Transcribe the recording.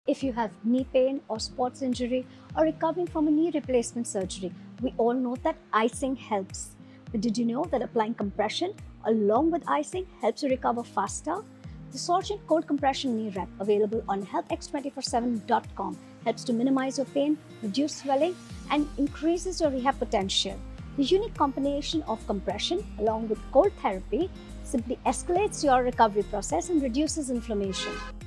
If you have knee pain or sports injury or recovering from a knee replacement surgery, we all know that icing helps. But did you know that applying compression along with icing helps you recover faster? The Sorgen cold compression knee wrap, available on healthx247.com, helps to minimize your pain, reduce swelling, and increases your rehab potential. The unique combination of compression along with cold therapy simply escalates your recovery process and reduces inflammation.